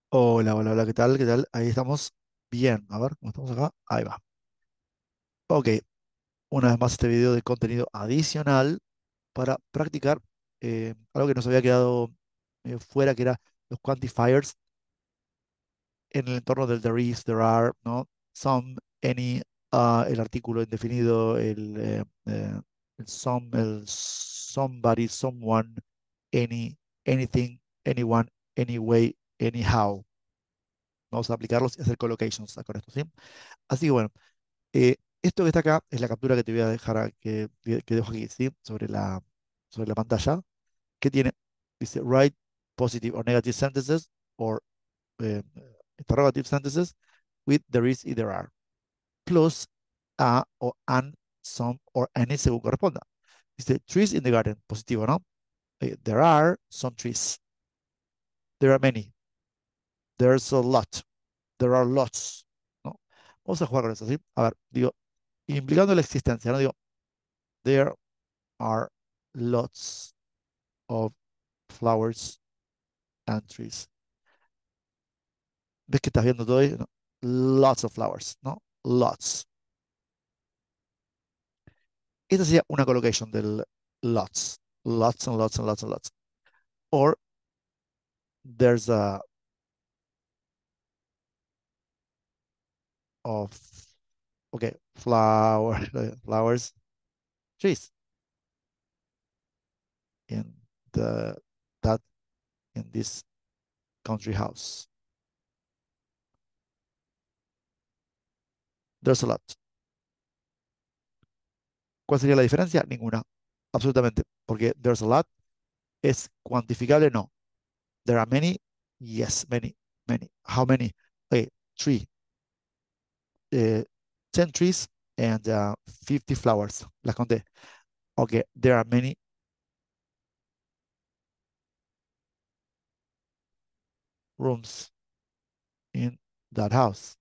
Hola, hola, hola, ¿qué tal? ¿Qué tal? Ahí estamos. Bien, a ver, ¿cómo estamos acá? Ahí va. Ok, una vez más este video de contenido adicional para practicar algo que nos había quedado fuera, que era los quantifiers en el entorno del there is, there are, ¿no? Some, any, el artículo indefinido, el some, el somebody, someone, any, anything, anyone, anyway, anyhow. Vamos a aplicarlos y hacer collocations con esto, ¿sí? Así que bueno, esto que está acá es la captura que te voy a dejar, que dejo aquí, ¿sí? Sobre la pantalla, que tiene, dice, write positive or negative sentences or eh, interrogative sentences with there is y there are, plus a o an, some or any según corresponda. Dice, trees in the garden, positivo, ¿no? There are some trees. There are many. There's a lot. There are lots, ¿no? Vamos a jugar con eso, ¿sí? A ver, digo, implicando la existencia, ¿no? Digo, there are lots of flowers and trees. ¿Ves que estás viendo todo ahí? ¿No? Lots of flowers, ¿no? Lots. Esta sería una collocation del lots. Lots and lots and lots and lots. Or there's a of, okay, flowers, trees in the that in this country house. There's a lot. ¿Cuál sería la diferencia? Ninguna. Absolutamente. Porque there's a lot es cuantificable, no. There are many, yes, many, many. How many? Okay, three. eh, 10 trees and 50 flowers. Las conté. Okay, there are many rooms in that house.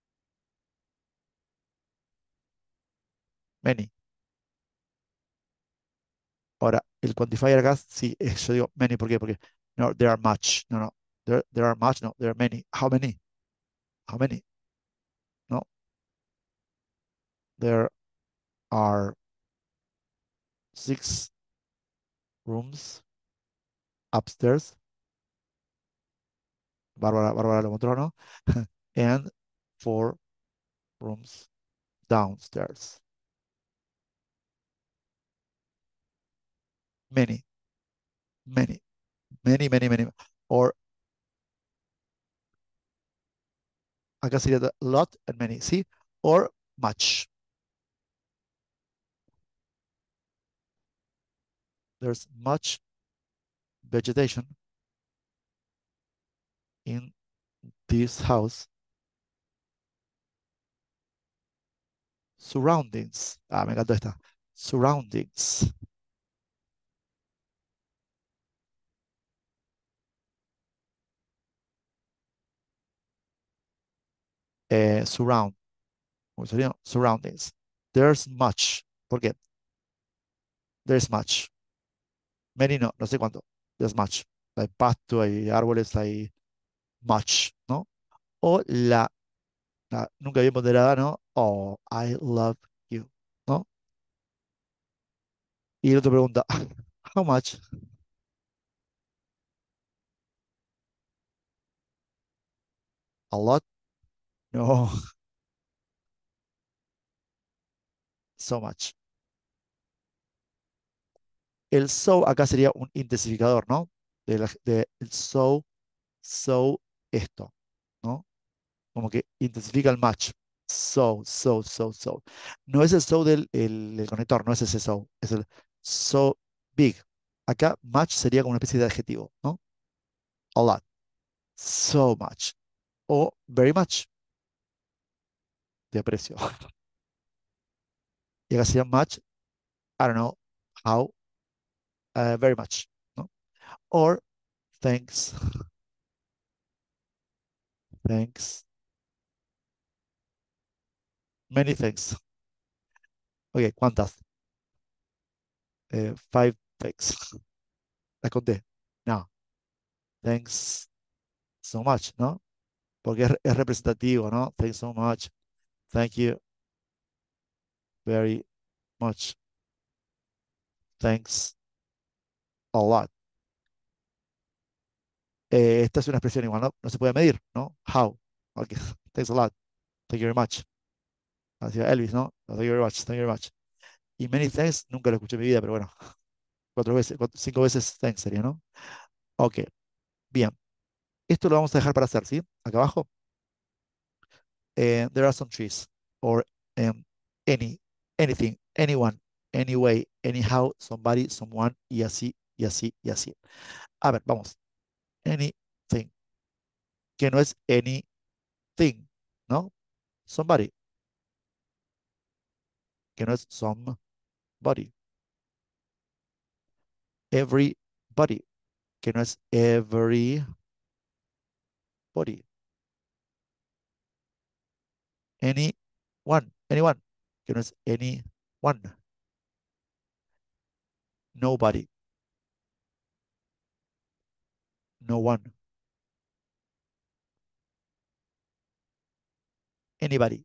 Many. Ahora, el quantifier acá, sí, yo digo many, ¿por qué? Porque no, there are much. No, no. There are much, no, there are many. How many? How many? No, there are six rooms upstairs. Bárbara lo encontró, ¿no? And four rooms downstairs. Many, many, many, many, many. Or acá sería lot and many, ¿sí? Or much. There's much vegetation in this house. Surroundings. Ah, me encantó esta. Surroundings. Surround. ¿Cómo sería? Surroundings. There's much. ¿Por qué? There's much. Many no, no sé cuánto. There's much. Hay pasto, hay árboles, hay much, ¿no? O nunca bien ponderada, ¿no? Oh, I love you, ¿no? Y el otro pregunta, how much? A lot? No, so much. El so acá sería un intensificador, ¿no? El so, esto, ¿no? Como que intensifica el match. So. No es el so el conector, no es ese so, es el so big. Acá match sería como una especie de adjetivo, ¿no? A lot, so much, o very much, de aprecio. Y acá sería match, I don't know, how, very much, ¿no? Or thanks, thanks, many thanks. Ok, ¿cuántas? Five thanks. Las conté. No, thanks so much, ¿no? Porque es representativo, ¿no? Thanks so much. Thank you very much. Thanks a lot. Esta es una expresión igual, ¿no? No se puede medir, ¿no? How. Ok. Thanks a lot. Thank you very much. Así Elvis, ¿no? Thank you very much. Thank you very much. Y many thanks, nunca lo escuché en mi vida, pero bueno, 4 veces, 5 veces thanks sería, ¿no? Ok, bien. Esto lo vamos a dejar para hacer, ¿sí? Acá abajo. There are some trees. Or um, any, anything, anyone, anyway, anyhow, somebody, someone, y así, y así, y así. A ver, vamos. Anything, que no es anything, ¿no? Somebody, que no es somebody. Everybody, que no es everybody. Anyone, que no es anyone. Nobody, no one. Anybody,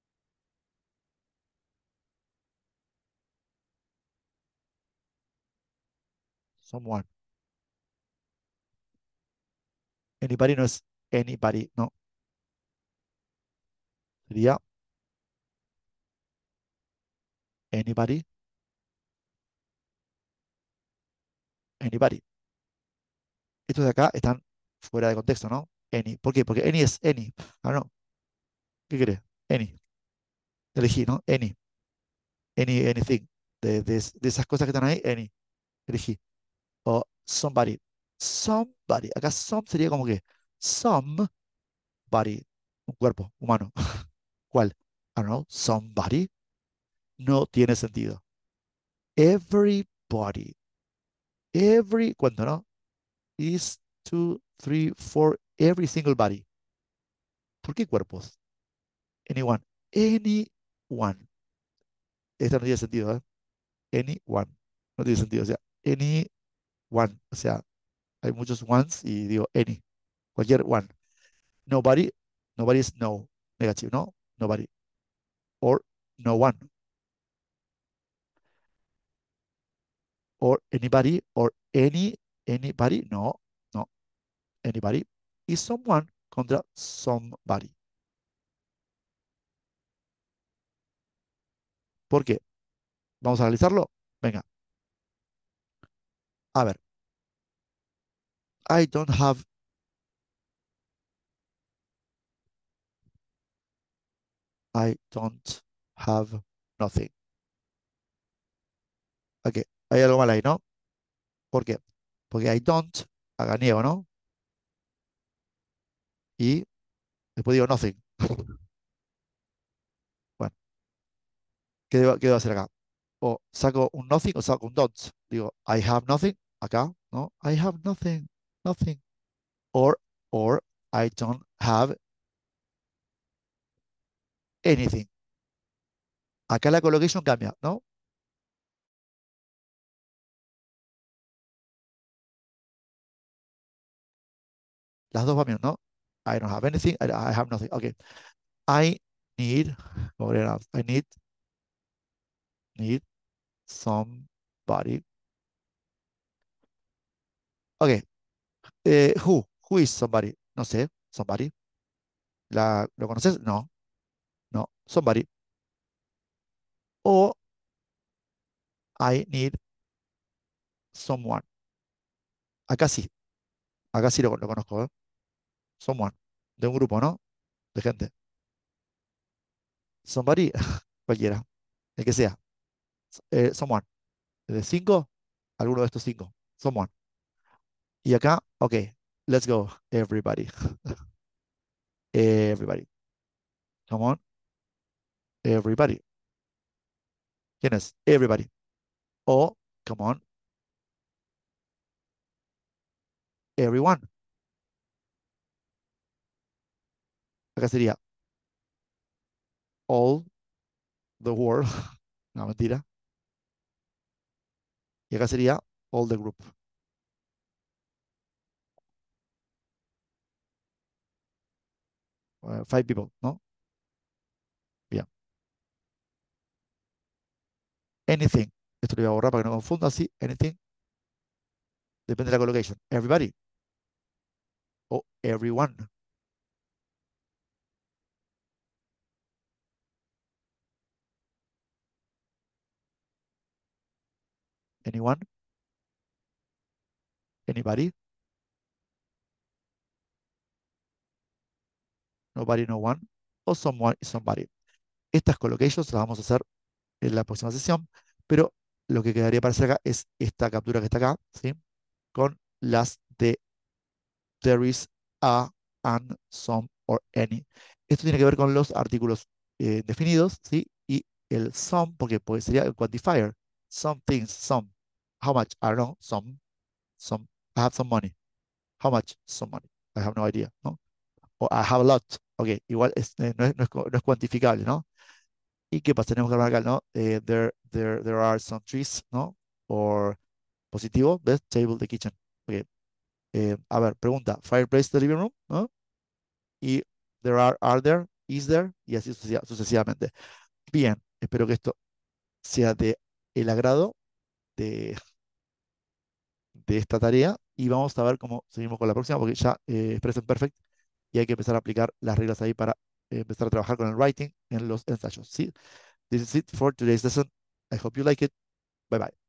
someone. Anybody no es anybody, no. Sería anybody, anybody. Estos de acá están fuera de contexto, ¿no? Any. ¿Por qué? Porque any es any. Ah, no. ¿Qué querés? Any. Elegí, ¿no? Anything. De esas cosas que están ahí, any. Elegí. O somebody. Somebody. Acá some sería como que somebody. Un cuerpo humano. ¿Cuál? I don't know. Somebody. No tiene sentido. Everybody. ¿Cuánto, no? Is two, three, four, every single body. ¿Por qué cuerpos? Anyone. Anyone. Esta no tiene sentido, ¿eh? Anyone. No tiene sentido. O sea, anyone. O sea, hay muchos ones y digo any. Cualquier one. Nobody. Nobody es no. Negativo, ¿no? Nobody. Or no one. Or anybody. Or anybody. No. No. Anybody. Y someone contra somebody. ¿Por qué? Vamos a analizarlo. Venga. A ver. I don't have. I don't have nothing. Ok. Hay algo mal ahí, ¿no? ¿Por qué? Porque I don't, haga niego, ¿no? Y después digo nothing. Bueno, ¿qué debo hacer acá? O saco un nothing o saco un don't. Digo, I have nothing. Acá, ¿no? I have nothing. Nothing. Or, or I don't have anything. Acá la collocation cambia, ¿no? Las dos van bien, ¿no? I don't have anything. I have nothing. Ok. I need, I need somebody. Ok. Who is somebody? No sé. Somebody. ¿Lo conoces? No. No. Somebody. O I need someone. Acá sí. Acá sí lo conozco, ¿eh? Someone. De un grupo, ¿no? De gente. Somebody. Cualquiera. El que sea. Someone. De cinco. Alguno de estos cinco. Someone. Y acá, ok. Let's go. Everybody. Everybody. Come on. Everybody. ¿Quién es? Everybody. O, come on. Everyone. Acá sería all the world. No, mentira. Y acá sería all the group. Five people, ¿no? Bien. Anything. Esto lo voy a borrar para que no confunda, sí. Anything. Depende de la collocation. Everybody o everyone. Anyone. Anybody. Nobody, no one. O someone y somebody. Estas collocations las vamos a hacer en la próxima sesión, pero lo que quedaría para hacer acá es esta captura que está acá, ¿sí? Con las de there is, a, an, some or any. Esto tiene que ver con los artículos definidos, ¿sí? Y el some, porque pues, sería el quantifier. Some things, some. How much? I don't know. Some. I have some money. How much? Some money. I have no idea, ¿no? O I have a lot. Ok, igual no es cuantificable, ¿no? ¿Y qué pasa? Tenemos que armar acá, ¿no? There are some trees, ¿no? O positivo, ¿ves? Table, the kitchen. Ok. A ver, pregunta. Fireplace, the living room, ¿no? Y are there, is there, y así sucesivamente. Bien, espero que esto sea de el agrado de, de esta tarea y vamos a ver cómo seguimos con la próxima porque ya es Present Perfect y hay que empezar a aplicar las reglas ahí para empezar a trabajar con el writing en los ensayos. ¿Sí? This is it for today's lesson. I hope you like it. Bye bye.